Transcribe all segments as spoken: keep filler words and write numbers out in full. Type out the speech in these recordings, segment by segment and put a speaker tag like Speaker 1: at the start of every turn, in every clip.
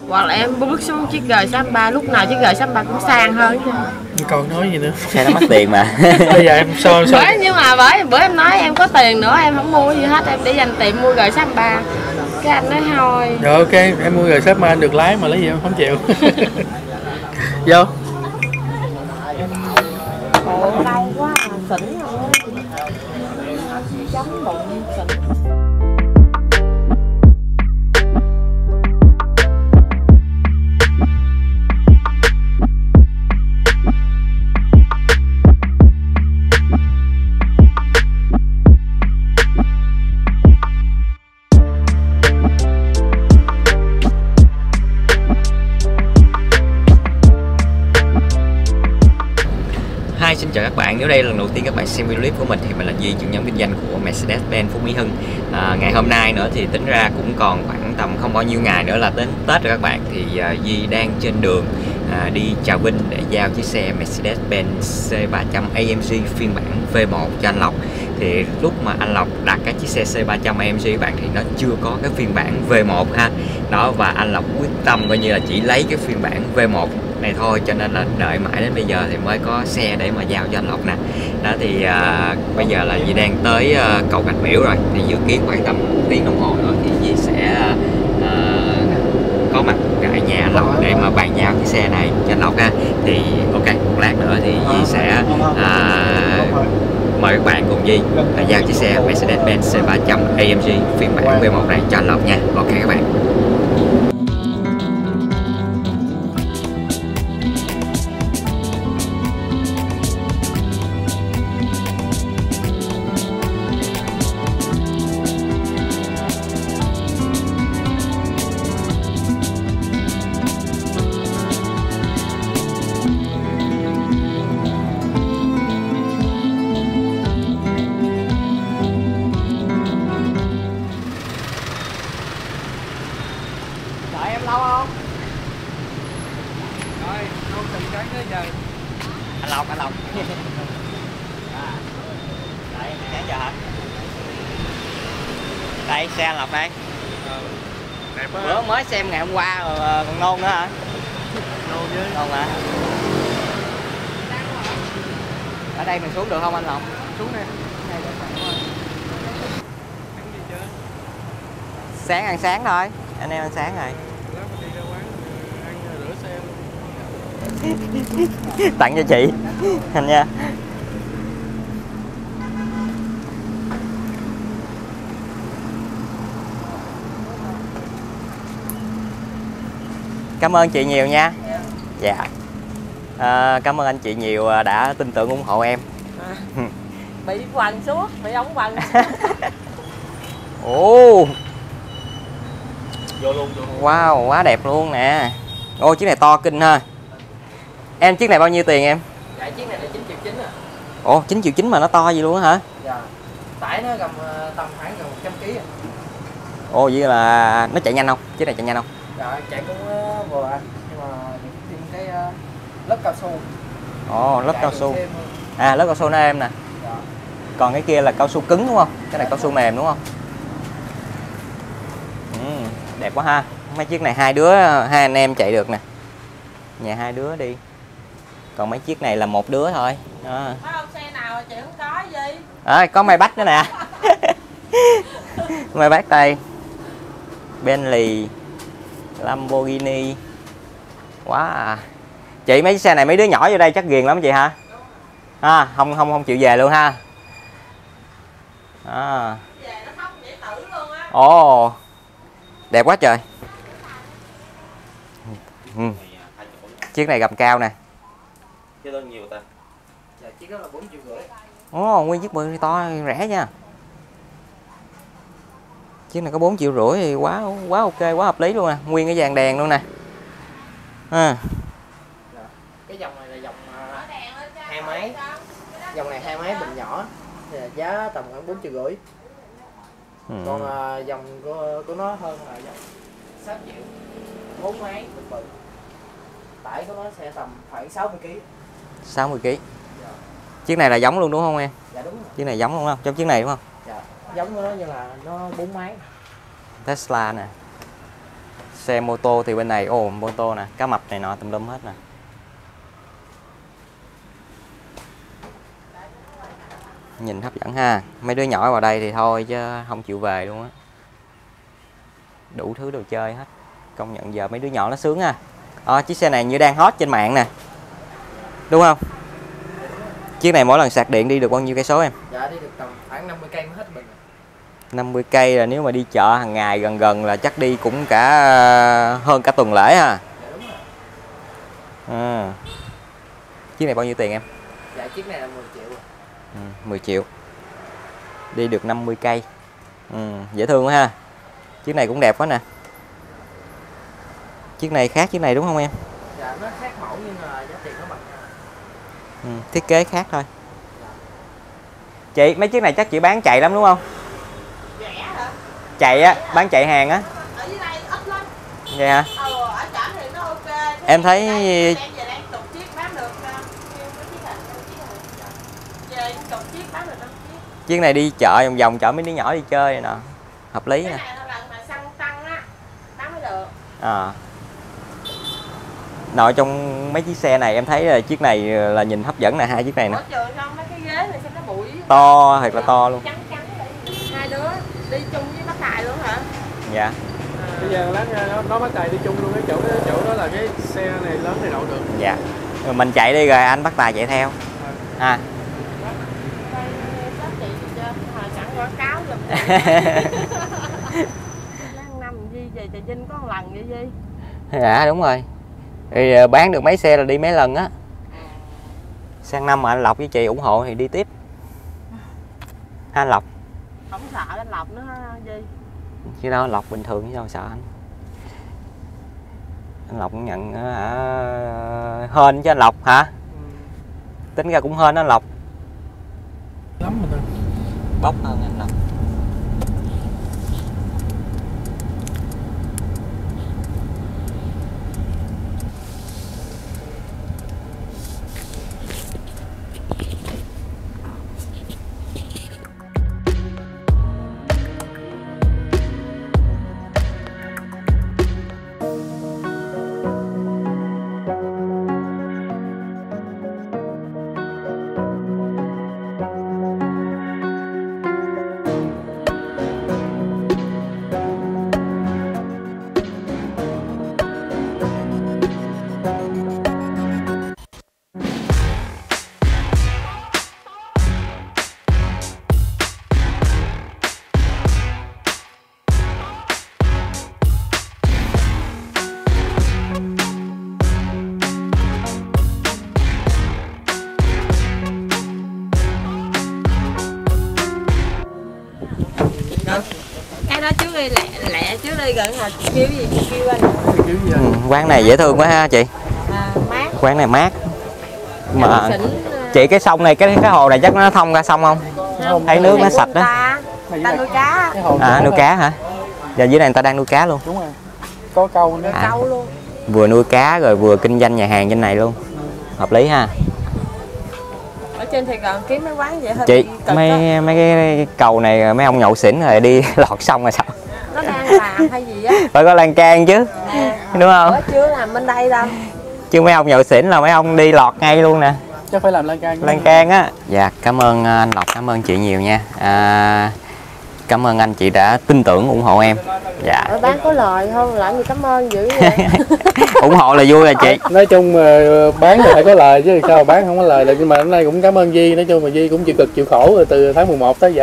Speaker 1: Hoặc là em bước xuống chiếc G sáu ba, lúc nào chiếc G sáu ba cũng sang hơn chứ.
Speaker 2: Còn nói gì nữa.
Speaker 3: Xe nó mắc tiền mà.
Speaker 2: Bây giờ em so so.
Speaker 1: Bởi nhưng mà bởi bữa em nói em có tiền nữa em không mua gì hết, em để dành tiền mua G sáu ba. Cái anh nói thôi.
Speaker 2: Rồi ok, em mua G sáu ba anh được lái mà lấy gì em không chịu. Vô.
Speaker 1: Ồ, đau quá à, xỉn rồi. Chống bụng xỉn.
Speaker 3: Hi, xin chào các bạn. Nếu đây là lần đầu tiên các bạn xem video clip của mình thì mình là Duy, trưởng nhóm kinh doanh của Mercedes-Benz Phú Mỹ Hưng. À, ngày hôm nay nữa thì tính ra cũng còn khoảng tầm không bao nhiêu ngày nữa là đến Tết rồi các bạn. Thì uh, Duy đang trên đường uh, đi Trà Vinh để giao chiếc xe Mercedes-Benz C ba trăm A M G phiên bản V một cho anh Lộc. Thì lúc mà anh Lộc đặt cái chiếc xe C ba trăm A M G các bạn thì nó chưa có cái phiên bản V một ha. Đó, và anh Lộc quyết tâm coi như là chỉ lấy cái phiên bản V một này thôi, cho nên là đợi mãi đến bây giờ thì mới có xe để mà giao cho anh Lộc nè. Đó thì à, bây giờ là Duy đang tới à, cầu Gạch Miễu rồi, thì dự kiến khoảng tầm một tiếng đồng hồ nữa thì Duy sẽ à, có mặt tại nhà anh Lộc để mà bàn giao cái xe này cho anh Lộc ha. Thì ok, một lát nữa thì Duy sẽ à, mời các bạn cùng Duy là giao chiếc xe Mercedes-Benz C ba trăm A M G phiên bản V một này cho anh Lộc nha. Ok các bạn.
Speaker 1: Lâu không?
Speaker 2: Rồi, không cần cắn tới giờ.
Speaker 3: Anh Lộc, anh Lộc. À. Đấy, sáng giờ hả? Đây, xe anh Lộc đây.
Speaker 2: Ờ, đẹp quá.
Speaker 3: Bữa mới xem ngày hôm qua rồi còn nôn nữa hả?
Speaker 2: Nôn chứ.
Speaker 3: Nôn hả? Ở đây mình xuống được không anh Lộc?
Speaker 2: Xuống đây.
Speaker 3: Sáng ăn sáng thôi, anh em ăn sáng rồi. Tặng cho chị anh nha. Cảm ơn chị nhiều nha. Dạ. À, cảm ơn anh chị nhiều đã tin tưởng ủng hộ em.
Speaker 1: À, bị quằn suốt, bị ống quằn.
Speaker 3: Ồ.
Speaker 2: Vô luôn, vô luôn.
Speaker 3: Wow, quá đẹp luôn nè. Ô, chiếc này to kinh ha. Em chiếc này bao nhiêu tiền em?
Speaker 1: Dạ chiếc này là chín triệu chín à.
Speaker 3: Ồ, chín triệu chín mà nó to gì luôn á hả?
Speaker 1: Dạ. Tải nó gầm tầm khoảng gần một trăm ki lô gam.
Speaker 3: Ồ, vậy là nó chạy nhanh không? Chiếc này chạy nhanh không?
Speaker 1: Dạ chạy cũng uh, vừa nhưng mà thêm cái uh, lớp cao su.
Speaker 3: Ồ, lớp
Speaker 1: chạy
Speaker 3: cao su.
Speaker 1: thêm...
Speaker 3: À, lớp cao su nó êm nè.
Speaker 1: Dạ.
Speaker 3: Còn cái kia là cao su cứng đúng không? Cái này cao su mềm đúng không? Ừ, đẹp quá ha. Mấy chiếc này hai đứa, hai anh em chạy được nè. Nhà hai đứa đi. Còn mấy chiếc này là một đứa thôi. Đó.
Speaker 1: Có không xe nào chị không có gì?
Speaker 3: À, có Maybach nữa nè. Maybach đây. Bentley, Lamborghini. Quá à. Chị mấy xe này mấy đứa nhỏ vô đây chắc ghiền lắm chị hả? À, không không không chịu về luôn ha. À.
Speaker 1: Về nó khóc dễ tử luôn á.
Speaker 3: Ồ. Đẹp quá trời. Ừ. Chiếc này gầm cao nè.
Speaker 2: Chứ đâu nhiều ta.
Speaker 1: Dạ chiếc đó là bốn triệu rưỡi.
Speaker 3: Ồ, nguyên chiếc bự to rẻ nha. Chiếc này có bốn triệu rưỡi thì quá quá ok, quá hợp lý luôn nè, nguyên cái dàn đèn luôn nè. À.
Speaker 1: Dạ. Cái dòng này là dòng uh, hai máy. Dòng này hai máy bình nhỏ thì giá tầm khoảng bốn triệu rưỡi. Ừ. Còn uh, dòng của, của nó hơn là dòng sáu triệu. bốn máy bình bự. Tải của nó sẽ tầm khoảng sáu mươi ki lô gam.
Speaker 3: sáu mươi ki lô gam. Dạ. Chiếc này là giống luôn đúng không em?
Speaker 1: Dạ đúng rồi.
Speaker 3: Chiếc này giống luôn không? Giống chiếc này đúng không?
Speaker 1: Dạ. Giống của nó nhưng là nó bốn máy.
Speaker 3: Tesla nè. Xe mô tô thì bên này, ồ mô tô nè, cá mập này nọ tùm lum hết nè. Nhìn hấp dẫn ha. Mấy đứa nhỏ vào đây thì thôi chứ không chịu về luôn á. Đủ thứ đồ chơi hết. Công nhận giờ mấy đứa nhỏ nó sướng ha. À, chiếc xe này như đang hot trên mạng nè. Đúng không? Chiếc này mỗi lần sạc điện đi được bao nhiêu cây số em?
Speaker 1: Dạ đi được tầm khoảng năm mươi cây mới hết bình.
Speaker 3: năm mươi cây là nếu mà đi chợ hàng ngày gần gần là chắc đi cũng cả hơn cả tuần lễ ha.
Speaker 1: Dạ đúng rồi.
Speaker 3: À. Chiếc này bao nhiêu tiền em?
Speaker 1: Dạ chiếc này là mười triệu.
Speaker 3: Ừ, mười triệu. Đi được năm mươi cây. Ừ, dễ thương quá ha. Chiếc này cũng đẹp quá nè. Chiếc này khác chiếc này đúng không em?
Speaker 1: Dạ nó khác mẫu nhưng mà giá tiền nó bằng.
Speaker 3: Ừ, thiết kế khác thôi. Chị, mấy chiếc này chắc chị bán chạy lắm đúng không?
Speaker 4: Rẻ hả?
Speaker 3: Chạy á, bán chạy hàng á.
Speaker 4: Ở dưới đây ít lắm.
Speaker 3: Vậy hả?
Speaker 4: Ừ, ở trển thì nó ok. Thế
Speaker 3: Em thấy
Speaker 4: đem về đang chục chiếc bán được uh, chiếc này, chiếc này. Về chục chiếc bán được năm chiếc.
Speaker 3: chiếc này đi chợ vòng vòng chợ mấy đứa nhỏ đi chơi này nọ. Hợp lý
Speaker 4: Cái
Speaker 3: nè.
Speaker 4: này là lần mà xăng tăng á, bán mới được.
Speaker 3: À. Nội trong mấy chiếc xe này em thấy là chiếc này là nhìn hấp dẫn nè, hai chiếc này nè.
Speaker 4: Ở trường không, mấy cái ghế này sao nó bụi.
Speaker 3: To thật là to luôn.
Speaker 4: Trắng trắng vậy. Hai đứa đi chung với bác Tài luôn hả?
Speaker 3: Dạ.
Speaker 2: Bây giờ lát nó, nó bắt Tài đi chung luôn, cái chỗ cái chỗ đó là cái xe này lớn này đậu được.
Speaker 3: Dạ. Rồi mình chạy đi rồi anh bắt Tài chạy theo. À.
Speaker 4: Chị cho sẵn quảng cáo giùm. Lát năm Di về Trà Vinh có một lần vậy Di.
Speaker 3: Dạ đúng rồi. Thì bán được mấy xe là đi mấy lần á. Sang năm mà anh Lộc với chị ủng hộ thì đi tiếp. Ha anh Lộc.
Speaker 4: Không sợ anh Lộc nữa Di.
Speaker 3: Chứ đâu Lộc bình thường chứ sao sợ anh. Anh Lộc cũng nhận hả? Hên chứ anh Lộc hả? Ừ. Tính ra cũng hên anh Lộc.
Speaker 2: Lắm rồi.
Speaker 3: Bốc hơn anh Lộc.
Speaker 4: Cái đó trước đi lẹ lẹ trước đi gần là kêu gì kêu anh.
Speaker 2: Kiểu gì
Speaker 3: Ừ, quán này dễ thương quá ha chị.
Speaker 4: À, mát.
Speaker 3: Quán này mát. Mà
Speaker 4: Xỉn,
Speaker 3: chị cái sông này cái cái hồ này chắc nó thông ra sông không?
Speaker 4: không,
Speaker 3: Thấy nước nó sạch đó.
Speaker 4: Ta, ta nuôi cá.
Speaker 3: À nuôi cá hả? Giờ dưới này người ta đang nuôi cá luôn.
Speaker 2: Đúng rồi. Có câu nữa.
Speaker 3: À,
Speaker 4: Câu luôn.
Speaker 3: vừa nuôi cá rồi vừa kinh doanh nhà hàng trên này luôn. Hợp lý ha.
Speaker 4: Ở trên Sài Gòn kiếm mấy quán vậy hơi
Speaker 3: Chị
Speaker 4: cực
Speaker 3: mấy
Speaker 4: đó.
Speaker 3: mấy cái cầu này mấy ông nhậu xỉn rồi đi lọt sông rồi sao?
Speaker 4: Nó đang làm hay gì á?
Speaker 3: Phải có lan can chứ.
Speaker 4: Nè,
Speaker 3: đúng không?
Speaker 4: bữa chưa làm bên đây đâu.
Speaker 3: Chứ mấy ông nhậu xỉn là mấy ông đi lọt ngay luôn nè.
Speaker 2: Chắc phải làm lan can.
Speaker 3: Lan can á. Dạ cảm ơn anh Lộc, cảm ơn chị nhiều nha. À, cảm ơn anh chị đã tin tưởng ủng hộ em. Dạ.
Speaker 4: Ở bán có lời không? Làm gì cảm ơn dữ vậy?
Speaker 3: ủng hộ là vui rồi chị.
Speaker 2: Nói chung bán thì phải có lời chứ sao mà bán không có lời được, nhưng mà hôm nay cũng cảm ơn Di, nói chung mà Di cũng chịu cực chịu khổ rồi từ tháng mười một tới giờ.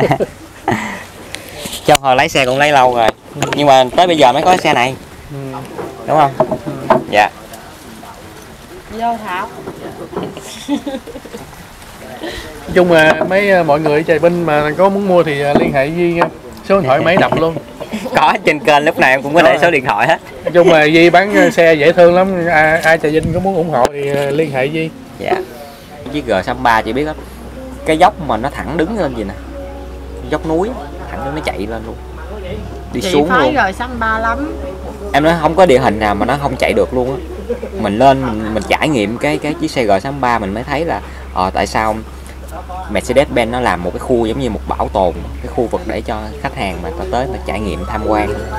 Speaker 3: Trong hồi lái xe cũng lấy lâu rồi. Nhưng mà tới bây giờ mới có cái xe này. Đúng không? Dạ.
Speaker 4: Vô Thảo.
Speaker 2: Nói chung mà mấy mọi người ở Trà Vinh mà có muốn mua thì liên hệ Di nha. Số điện thoại máy đập luôn.
Speaker 3: Có trên kênh lúc nào em cũng có để số điện thoại hết.
Speaker 2: Nói chung mà Di bán xe dễ thương lắm, ai, ai Trà Vinh có muốn ủng hộ thì liên hệ Di.
Speaker 3: Dạ. Chiếc G sáu ba chị biết không? Cái dốc mà nó thẳng đứng lên gì nè. Dốc núi thẳng đứng nó chạy lên luôn. Đi
Speaker 4: Chị
Speaker 3: xuống
Speaker 4: phái
Speaker 3: luôn.
Speaker 4: rồi xăm ba lắm.
Speaker 3: Em nói không có địa hình nào mà nó không chạy được luôn á. Mình lên mình, mình trải nghiệm cái cái chiếc xe G sáu ba mình mới thấy là ờ, tại sao Mercedes-Benz nó làm một cái khu giống như một bảo tồn, cái khu vực để cho khách hàng mà ta tới mà trải nghiệm tham quan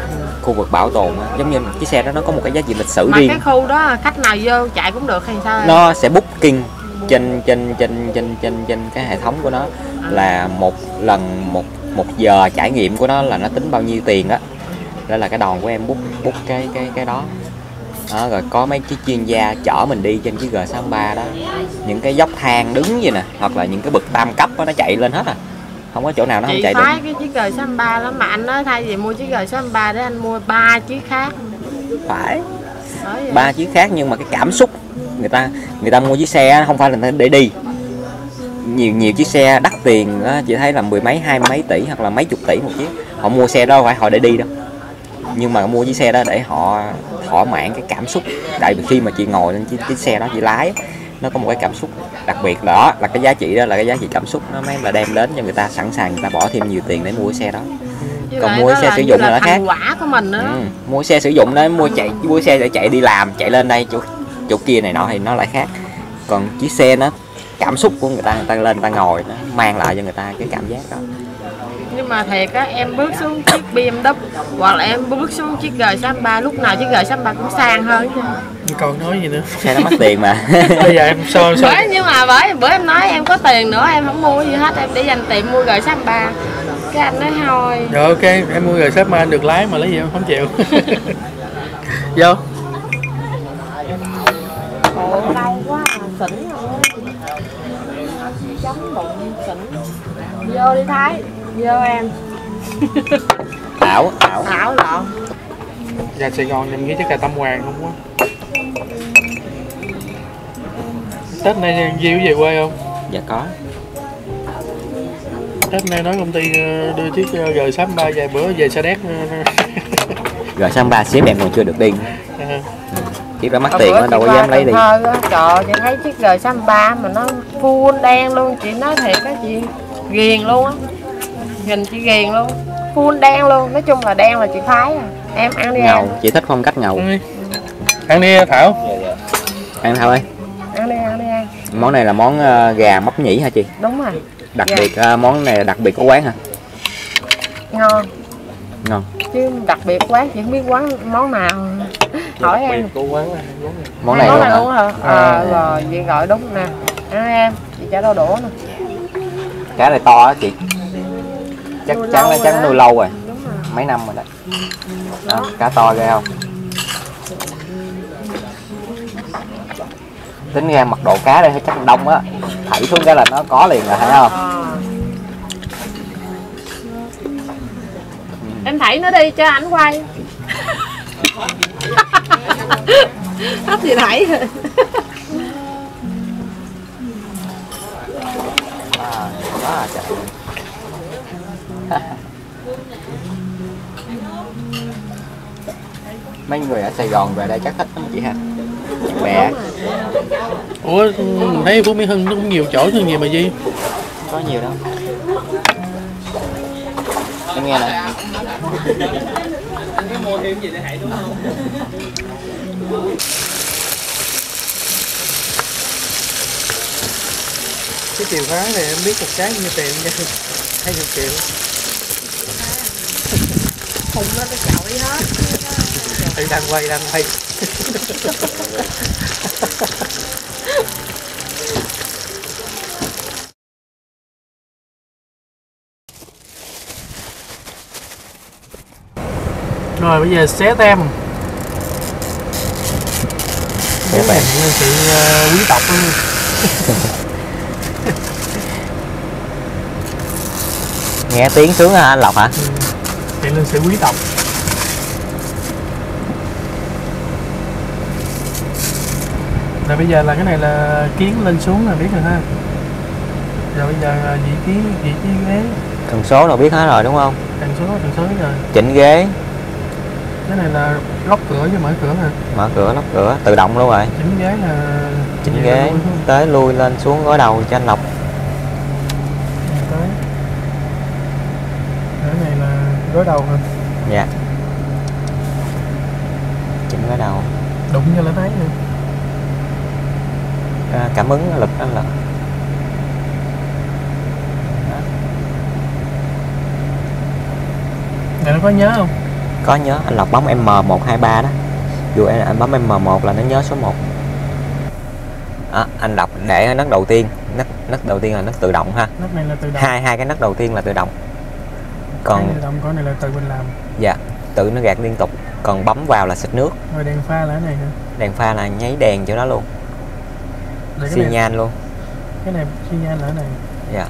Speaker 3: khu vực bảo tồn á, giống như chiếc xe đó nó có một cái giá trị lịch sử
Speaker 4: mà
Speaker 3: riêng.
Speaker 4: cái khu đó khách nào vô chạy cũng được hay sao?
Speaker 3: Nó sẽ booking trên trên trên trên trên trên cái hệ thống của nó là một lần một một giờ trải nghiệm của nó là nó tính bao nhiêu tiền á. Đó là cái đòn của em book book cái cái cái đó. Đó, rồi có mấy cái chuyên gia chở mình đi trên cái G sáu ba đó, những cái dốc thang đứng vậy nè, hoặc là những cái bậc tam cấp đó, nó chạy lên hết à, không có chỗ nào nó
Speaker 4: chị
Speaker 3: không chạy được.
Speaker 4: Chị phái cái chiếc G sáu ba lắm mà anh nói thay vì mua chiếc G sáu ba để anh mua ba chiếc khác.
Speaker 3: Phải ba chiếc khác, nhưng mà cái cảm xúc người ta người ta mua chiếc xe không phải là để đi. Nhiều nhiều chiếc xe đắt tiền đó, chị thấy là mười mấy hai mấy tỷ hoặc là mấy chục tỷ một chiếc, họ mua xe đó phải họ để đi đâu, nhưng mà mua chiếc xe đó để họ thỏa mãn cái cảm xúc. Tại vì khi mà chị ngồi lên chiếc, chiếc xe đó chị lái, nó có một cái cảm xúc đặc biệt, đó là cái giá trị, đó là cái giá trị cảm xúc nó mới là đem đến cho người ta sẵn sàng người ta bỏ thêm nhiều tiền để mua cái xe đó.
Speaker 4: Chứ
Speaker 3: Còn mua xe sử dụng là nó khác.
Speaker 4: Quả của mình đó.
Speaker 3: Ừ, mua xe sử dụng đó, mua chạy mua xe để chạy đi làm, chạy lên đây chỗ chỗ kia này nọ thì nó lại khác. Còn chiếc xe nó cảm xúc của người ta, người ta lên người ta ngồi nó mang lại cho người ta cái cảm giác đó.
Speaker 4: Nhưng mà thiệt á, em bước xuống chiếc bê em vê hoặc là em bước xuống chiếc G sáu ba, lúc nào chiếc G sáu ba cũng sang hơn chứ.
Speaker 2: Còn nói gì nữa,
Speaker 3: xe nó mắc tiền mà.
Speaker 2: bây giờ em so so
Speaker 4: bởi nhưng mà bởi bữa em nói em có tiền nữa em không mua gì hết, em để dành tiền mua G sáu ba. Cái anh nói thôi
Speaker 2: rồi ok em mua G sáu ba anh được lái mà lấy gì em không chịu. Vô
Speaker 4: ồ đau quá à, xỉn rồi, chống bụng xỉn. Vô đi Thái, vô em.
Speaker 3: ảo ảo
Speaker 4: Ảo lộn.
Speaker 2: ra Sài Gòn em nghĩ chắc là Tâm Hoàng không quá. Tết nay Di có về quê không?
Speaker 3: Dạ có.
Speaker 2: Tết nay nói công ty đưa chiếc G sáu ba vài bữa về Sa Đéc.
Speaker 3: G sáu ba xếp em còn chưa được đi.
Speaker 2: À.
Speaker 3: Chiếc đó mắc tiền nó đâu có dám lấy đi.
Speaker 4: Đó, trời, chị thấy chiếc G sáu ba mà nó full đen luôn, chị nói thiệt á, chị ghiền luôn á, nhìn chị ghiền luôn, full đen luôn, nói chung là đen là chị phái à. Em ăn đi
Speaker 3: Ngầu,
Speaker 4: ăn.
Speaker 3: chị thích phong cách ngầu.
Speaker 2: Ăn đi, ăn đi Thảo.
Speaker 3: Ăn Thảo ơi.
Speaker 4: Ăn đi ăn đi ăn.
Speaker 3: Món này là món uh, gà móc nhĩ hả chị?
Speaker 4: Đúng rồi.
Speaker 3: Đặc
Speaker 4: Dạ.
Speaker 3: biệt uh, món này đặc biệt của quán hả?
Speaker 4: Ngon.
Speaker 3: Ngon.
Speaker 4: Chứ đặc biệt quán chị không biết quán món nào. Hỏi em.
Speaker 2: Của quán này,
Speaker 3: Món này
Speaker 4: món
Speaker 3: luôn
Speaker 4: này
Speaker 3: hả?
Speaker 4: luôn hả? À, rồi chị gọi đúng nè. Ăn đi em, chị trả đau đũa nè.
Speaker 3: Cá này to á chị. Chắc
Speaker 4: Nuôi
Speaker 3: chắn nó
Speaker 4: lâu
Speaker 3: chắc
Speaker 4: rồi
Speaker 3: nuôi
Speaker 4: đó.
Speaker 3: lâu rồi.
Speaker 4: Đúng rồi.
Speaker 3: Mấy năm rồi đấy. Đó, cá to ghê không? Tính ra mật độ cá đây chắc đông á, thảy xuống cái là nó có liền rồi, thấy không?
Speaker 4: À. Em thảy nó đi cho ảnh quay. Hết gì thảy rồi.
Speaker 3: À, đó là trời. Mấy người ở Sài Gòn về đây chắc thích lắm chị ha. Bè.
Speaker 2: Ủa mình thấy Phú Mỹ Hưng nó cũng nhiều chỗ thương gì mà Di?
Speaker 3: Có nhiều đâu. Em nghe nè.
Speaker 2: Cái chìa khóa này em biết một cái như tiền nha, hai mươi triệu.
Speaker 4: Khùng nó cái chọi hết.
Speaker 2: Đây đang quay đang quay. Rồi bây giờ xé tem.
Speaker 3: Xé tem.
Speaker 2: Nên sự uh, quý tộc luôn.
Speaker 3: Nghe tiếng sướng hả anh Lộc hả?
Speaker 2: Ừ. Hiện lên sự quý tộc. Rồi bây giờ là cái này là kiến lên xuống là biết rồi ha. Rồi bây giờ vị trí vị trí ghế.
Speaker 3: Tần số là biết hết rồi đúng không?
Speaker 2: Tần số tần số rồi.
Speaker 3: Chỉnh ghế.
Speaker 2: Cái này là lóc cửa chứ mở cửa hả?
Speaker 3: Mở cửa, lóc cửa, tự động luôn rồi.
Speaker 2: Chỉnh ghế là
Speaker 3: Chỉnh ghế, tới lui lên xuống gối đầu cho anh Lộc.
Speaker 2: Tới. Cái này là gối đầu hả?
Speaker 3: Dạ. Chỉnh gối đầu.
Speaker 2: Đụng cho nó thấy nữa.
Speaker 3: À, cảm ứng lực anh Lộc.
Speaker 2: Này nó có nhớ không?
Speaker 3: có nhớ, anh Lộc bấm M một hai ba đó, dù anh bấm M một là nó nhớ số một. À, anh Lộc để nấc đầu tiên, nấc nấc đầu tiên là nấc tự động ha.
Speaker 2: Nấc này là tự động.
Speaker 3: Hai hai cái nấc đầu tiên là tự động. Còn
Speaker 2: cái tự động, con này là tự mình làm.
Speaker 3: Dạ, tự nó gạt liên tục. Còn bấm vào là xịt nước.
Speaker 2: Rồi đèn pha là cái này hả?
Speaker 3: Đèn pha là nháy đèn chỗ đó luôn. Xi nhan luôn.
Speaker 2: Cái này xi nhan là cái này.
Speaker 3: Dạ.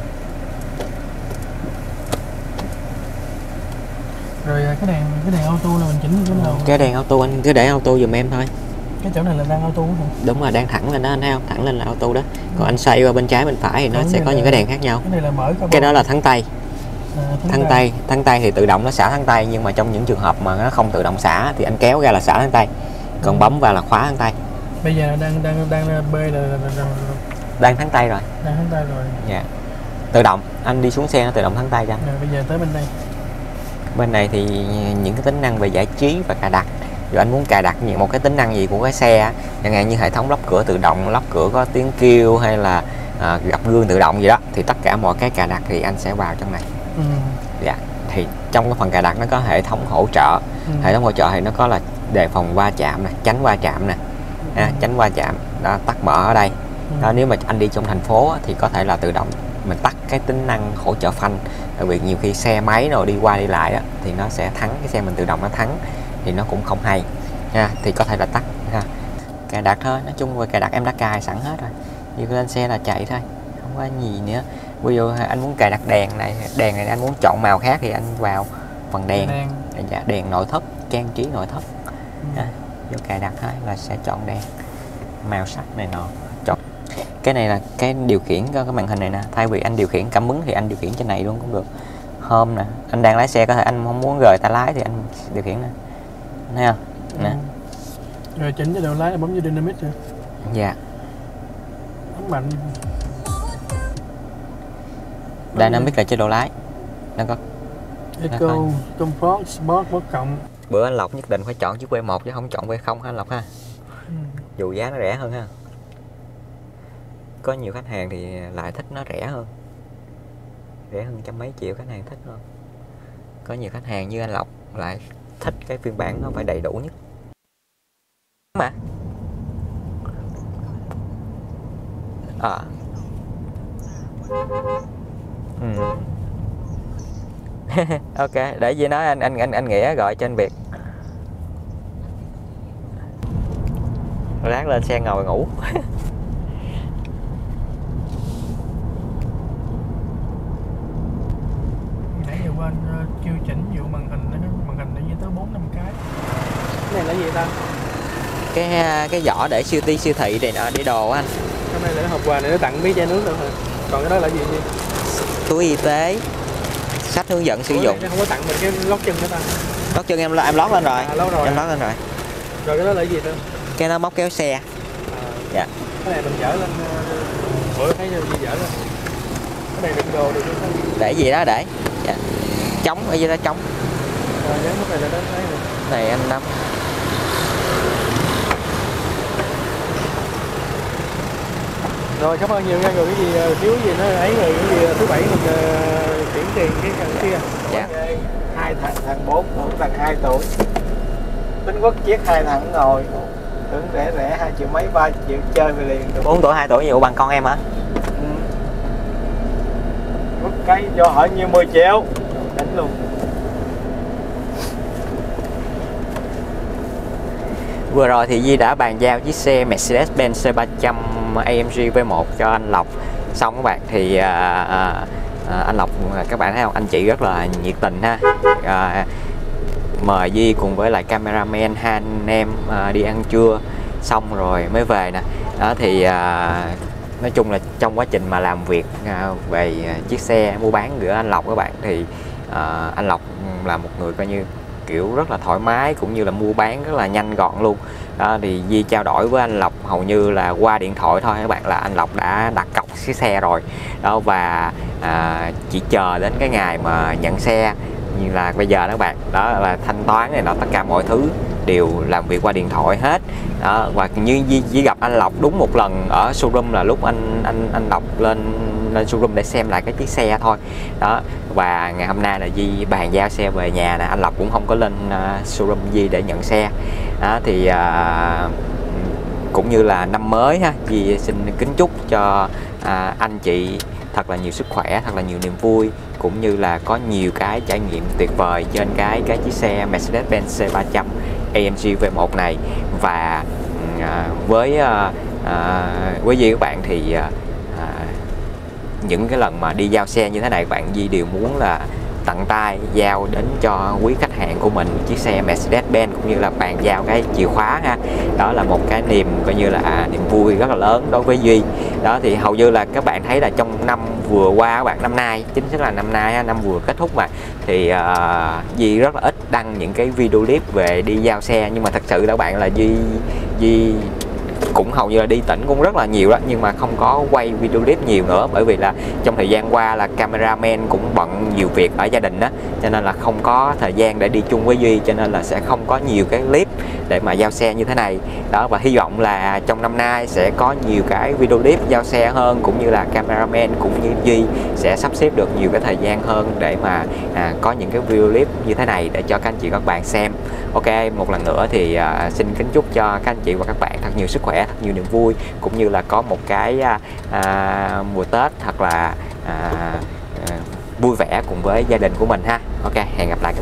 Speaker 2: Rồi cái đèn cái đèn auto là mình chỉnh như thế nào?
Speaker 3: Cái đèn auto anh cứ để auto giùm em thôi.
Speaker 2: Cái chỗ này là đang auto hả?
Speaker 3: Đúng rồi, đang thẳng lên đó anh thấy không? Thẳng lên là auto đó. Còn anh xoay qua bên trái bên phải thì nó sẽ có những cái đèn khác nhau.
Speaker 2: Cái này là mở
Speaker 3: cái đó là thắng tay.
Speaker 2: À, thắng,
Speaker 3: thắng tay. tay, thắng tay thì tự động nó xả thắng tay, nhưng mà trong những trường hợp mà nó không tự động xả thì anh kéo ra là xả thắng tay. Còn ừ. bấm vào là khóa thắng tay.
Speaker 2: Bây giờ đang đang đang B là, là, là, là
Speaker 3: đang thắng tay rồi.
Speaker 2: Đang thắng tay rồi.
Speaker 3: Dạ. Tự động, anh đi xuống xe nó tự động thắng tay cho.
Speaker 2: Rồi bây giờ tới bên đây.
Speaker 3: Bên này thì những cái tính năng về giải trí và cài đặt. Rồi anh muốn cài đặt một cái tính năng gì của cái xe, chẳng hạn như hệ thống lóc cửa tự động, lóc cửa có tiếng kêu hay là à, gặp gương tự động gì đó, thì tất cả mọi cái cài đặt thì anh sẽ vào trong này.
Speaker 2: Ừ.
Speaker 3: Dạ. Thì trong cái phần cài đặt nó có hệ thống hỗ trợ. Ừ. Hệ thống hỗ trợ thì nó có là đề phòng va chạm nè, tránh va chạm nè, ừ. à, tránh va chạm, đó, tắt mở ở đây. Ừ. Đó, nếu mà anh đi trong thành phố thì có thể là tự động mình tắt cái tính năng hỗ trợ phanh. Đặc biệt nhiều khi xe máy rồi đi qua đi lại đó, thì nó sẽ thắng, cái xe mình tự động nó thắng thì nó cũng không hay ha, thì có thể là tắt ha. Cài đặt thôi, nói chung về cài đặt em đã cài sẵn hết rồi, như lên xe là chạy thôi, không có gì nữa. Ví dụ anh muốn cài đặt đèn này, đèn này anh muốn chọn màu khác thì anh vào phần đèn, đèn, dạ, đèn nội thất, trang trí nội thất, ừ. ha, vô cài đặt thôi là sẽ chọn đèn, màu sắc này nọ, chọn. Cái này là cái điều khiển cái màn hình này nè, thay vì anh điều khiển cảm ứng thì anh điều khiển trên này luôn cũng được. Hôm nè, anh đang lái xe có thể anh không muốn rời tay lái thì anh điều khiển nè, thấy không? Nè.
Speaker 2: Ừ. Rồi chỉnh cái đầu lái là bấm vô dynamic chưa?
Speaker 3: Dạ.
Speaker 2: Bấm mạnh.
Speaker 3: Dynamic là chế độ lái. Nó có
Speaker 2: Eco, Comfort, Sport, bot cộng.
Speaker 3: Bữa anh Lộc nhất định phải chọn chiếc V một chứ không chọn V không ha anh Lộc ha. Ừ. Dù giá nó rẻ hơn ha. Có nhiều khách hàng thì lại thích nó rẻ hơn. Rẻ hơn trăm mấy triệu khách hàng thích hơn. Có nhiều khách hàng như anh Lộc lại thích cái phiên bản nó phải đầy đủ nhất. Mà. À. Ừ. Ok, để gì nói anh anh anh anh Nghĩa gọi cho anh Việt. Lát lên xe ngồi ngủ.
Speaker 2: Nãy giờ bên uh, kêu chỉnh vụ màn hình đó, màn hình nó như tới bốn năm cái. Cái này là gì ta?
Speaker 3: Cái cái giỏ để siêu ti siêu thị này nọ để đồ anh.
Speaker 2: Cái này là cái hộp quà này nó tặng bí chai nước đâu hả? Còn cái đó là gì nhỉ?
Speaker 3: Túi y tế, sách hướng dẫn sử
Speaker 2: Ủa,
Speaker 3: dụng.
Speaker 2: Không có tặng mình cái lót chân đó ta?
Speaker 3: Lót chân em em lót lên rồi.
Speaker 2: À, lót rồi.
Speaker 3: Em lót lên rồi.
Speaker 2: Rồi cái đó là gì ta?
Speaker 3: Cái nó móc kéo xe. À, dạ.
Speaker 2: Cái này mình dỡ lên, bữa thấy gì dỡ lên. Cái này đựng đồ được không?
Speaker 3: Để gì đó để. Dạ. Trống ở dưới đó trống.
Speaker 2: Rồi dán cái này là đó thấy rồi.
Speaker 3: Này anh nắm.
Speaker 2: Rồi cảm ơn nhiều nha, rồi cái gì thiếu gì nó ấy, rồi cái gì thứ bảy mình uh, chuyển tiền cái thằng kia.
Speaker 3: Dạ.
Speaker 1: Hai thằng thằng bốn tuổi, thằng hai tuổi. Tính Quốc chiếc hai thằng ngồi. Tưởng rẻ rẻ hai triệu mấy ba triệu chơi về liền.
Speaker 3: Bốn tuổi hai tuổi nhiều bằng con em hả?
Speaker 1: Ừ. Quốc cái cho hỏi nhiêu mười triệu. Đánh luôn.
Speaker 3: Vừa rồi thì Di đã bàn giao chiếc xe Mercedes-Benz C ba trăm a em giê V một cho anh Lộc. Xong các bạn thì à, à, anh Lộc, các bạn thấy không, anh chị rất là nhiệt tình ha. À, mời Di cùng với lại cameraman hai anh em à, đi ăn trưa xong rồi mới về nè. Đó thì à, nói chung là trong quá trình mà làm việc à, về chiếc xe mua bán giữa anh Lộc các bạn thì à, anh Lộc là một người coi như kiểu rất là thoải mái, cũng như là mua bán rất là nhanh gọn luôn. Đó, thì Di trao đổi với anh Lộc hầu như là qua điện thoại thôi các bạn, là anh Lộc đã đặt cọc cái xe rồi đó, và à, chỉ chờ đến cái ngày mà nhận xe như là bây giờ đó các bạn, đó là thanh toán này là tất cả mọi thứ đều làm việc qua điện thoại hết đó. Và như Di chỉ gặp anh Lộc đúng một lần ở showroom là lúc anh anh anh Lộc lên lên showroom để xem lại cái chiếc xe thôi đó. Và ngày hôm nay là Di bàn giao xe về nhà nè, anh Lộc cũng không có lên uh, showroom Di để nhận xe đó. Thì uh, cũng như là năm mới ha, Di xin kính chúc cho à, anh chị thật là nhiều sức khỏe, thật là nhiều niềm vui, cũng như là có nhiều cái trải nghiệm tuyệt vời trên cái cái chiếc xe Mercedes-Benz C ba trăm A M G V một này. Và à, với à, à, với Di các bạn thì à, những cái lần mà đi giao xe như thế này, bạn Di đều muốn là tận tay giao đến cho quý khách hàng của mình chiếc xe Mercedes-Benz, cũng như là bàn giao cái chìa khóa ha. Đó là một cái niềm coi như là à, niềm vui rất là lớn đối với Duy. Đó thì hầu như là các bạn thấy là trong năm vừa qua, các bạn năm nay chính xác là năm nay năm vừa kết thúc mà, thì uh, Duy rất là ít đăng những cái video clip về đi giao xe. Nhưng mà thật sự là các bạn là Duy Duy cũng hầu như là đi tỉnh cũng rất là nhiều đó, nhưng mà không có quay video clip nhiều nữa, bởi vì là trong thời gian qua là cameraman cũng bận nhiều việc ở gia đình đó, cho nên là không có thời gian để đi chung với Duy, cho nên là sẽ không có nhiều cái clip để mà giao xe như thế này đó. Và hy vọng là trong năm nay sẽ có nhiều cái video clip giao xe hơn, cũng như là cameraman cũng như Duy sẽ sắp xếp được nhiều cái thời gian hơn để mà à, có những cái video clip như thế này để cho các anh chị các bạn xem. Ok, một lần nữa thì à, xin kính chúc cho các anh chị và các bạn thật nhiều sức khỏe, thật nhiều niềm vui, cũng như là có một cái à, mùa Tết thật là à, à, vui vẻ cùng với gia đình của mình ha. Ok, hẹn gặp lại các